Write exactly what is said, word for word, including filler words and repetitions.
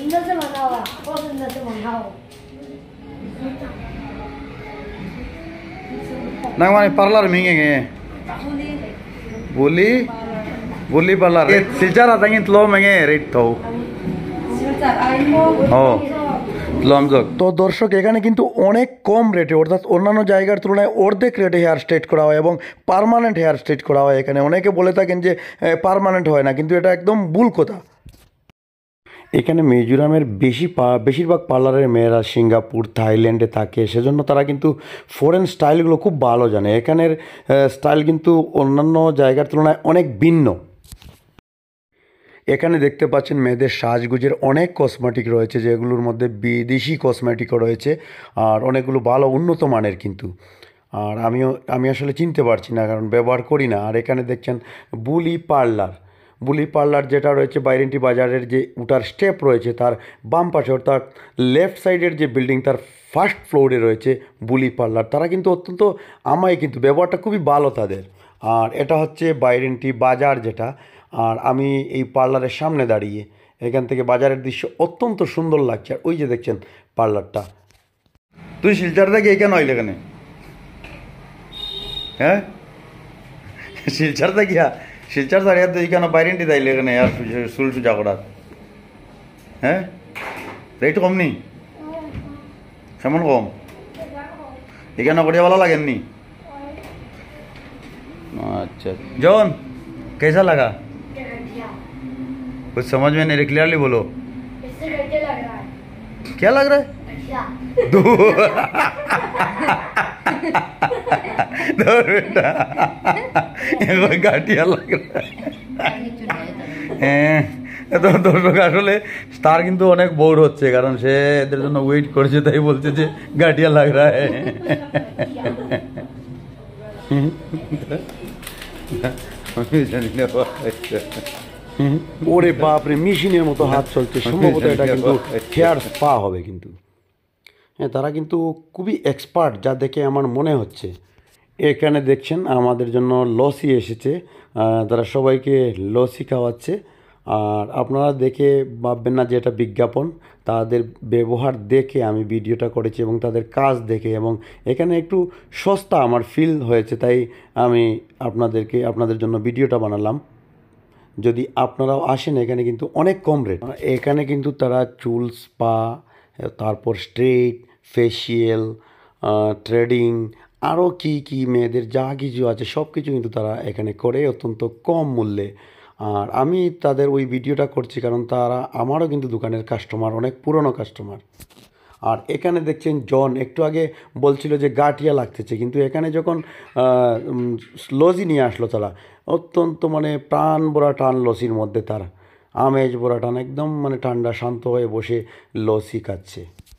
ना माने पार्लर मिंगे गे बोली बोली पार्लर सिलचार आता है तो लो मंगे रेट तो हो তো দর্শক এখানে কিন্তু অনেক কম রেটে অর্থাৎ অন্যান্য জায়গার তুলনায় অর্ধেক রেটে হেয়ার স্ট্রেট করা হয় এবং পার্মানেন্ট হেয়ার স্ট্রেট করা হয়। এখানে অনেকে বলে থাকেন যে পার্মানেন্ট হয় না, কিন্তু এটা একদম ভুল কথা। এখানে মিজোরামের বেশি বেশিরভাগ পার্লারের মেয়েরা সিঙ্গাপুর থাইল্যান্ডে থাকে, সেজন্য তারা কিন্তু ফরেন স্টাইলগুলো খুব ভালো জানে। এখানের স্টাইল কিন্তু অন্যান্য জায়গার তুলনায় অনেক ভিন্ন। এখানে দেখতে পাচ্ছেন মেয়েদের সাজগুজের অনেক কসমেটিক রয়েছে, যেগুলোর মধ্যে বিদেশি কসমেটিকও রয়েছে আর অনেকগুলো ভালো উন্নত মানের কিন্তু। আর আমিও আমি আসলে চিনতে পারছি না, কারণ ব্যবহার করি না। আর এখানে দেখছেন বুলি পার্লার বুলি পার্লার যেটা রয়েছে বাইরেন্টি বাজারের যে উঠার স্টেপ রয়েছে তার বাম পাশে, অর্থাৎ লেফট সাইডের যে বিল্ডিং তার ফার্স্ট ফ্লোরে রয়েছে বুলি পার্লার। তারা কিন্তু অত্যন্ত আমায় কিন্তু ব্যবহারটা খুবই ভালো তাদের। আর এটা হচ্ছে বাইরেন্টি বাজার যেটা। আর আমি এই পার্লারের সামনে দাঁড়িয়ে, এখান থেকে বাজারের দৃশ্য অত্যন্ত সুন্দর লাগছে। আর ওই যে দেখছেন পার্লারটা। তুই শিলচর থেকে এখানে হইলে এখানে হ্যাঁ শিলচর থেকে শিলচর দাঁড়িয়ে তো এইখানে বাইরেন্টি দাইলে এখানে আর চুল সুজা করার হ্যাঁ রেট কম নি কেমন কম এখানে করিয়া ভালো লাগেননি? अच्छा जॉन कैसा लगा? कुछ समझ में नहीं, क्लियरली बोलो। इससे घटिया लग रहा है। क्या लग रहा है? अच्छा। दो दो बेटा घटिया लग रहा है। তো দর্শক আসলে স্টার কিন্তু অনেক বোর হচ্ছে, কারণ সে এদের জন্য ওয়েট করছে, তাই বলছে যে ঘাটিয়া লাগ রা হ্যায়। ওরে বাপরে, মেশিনের মতো হাত চলছে, সম্ভবত এটা কিন্তু হেয়ার স্পা হবে কিন্তু। হ্যাঁ, তারা কিন্তু খুবই এক্সপার্ট, যা দেখে আমার মনে হচ্ছে। এখানে দেখছেন আমাদের জন্য লস্যি এসেছে, তারা সবাইকে লস্যি খাওয়াচ্ছে। আর আপনারা দেখে ভাববেন না যে এটা বিজ্ঞাপন, তাদের ব্যবহার দেখে আমি ভিডিওটা করেছি এবং তাদের কাজ দেখে, এবং এখানে একটু সস্তা আমার ফিল হয়েছে, তাই আমি আপনাদেরকে আপনাদের জন্য ভিডিওটা বানালাম। যদি আপনারাও আসেন, এখানে কিন্তু অনেক কম রেট। এখানে কিন্তু তারা চুল স্পা, তারপর স্ট্রেট, ফেসিয়াল, থ্রেডিং, আরও কী কী মেয়েদের যা কিছু আছে সব কিছু কিন্তু তারা এখানে করে অত্যন্ত কম মূল্যে। আর আমি তাদের ওই ভিডিওটা করছি কারণ তারা আমারও কিন্তু দোকানের কাস্টমার, অনেক পুরনো কাস্টমার। আর এখানে দেখছেন জন একটু আগে বলছিল যে গাটিয়া লাগতেছে, কিন্তু এখানে যখন লসি নিয়ে আসলো তারা, অত্যন্ত মানে প্রাণ ভরা টান লসির মধ্যে, তার আমেজ ভরা টান, একদম মানে ঠান্ডা শান্ত হয়ে বসে লসি খাচ্ছে।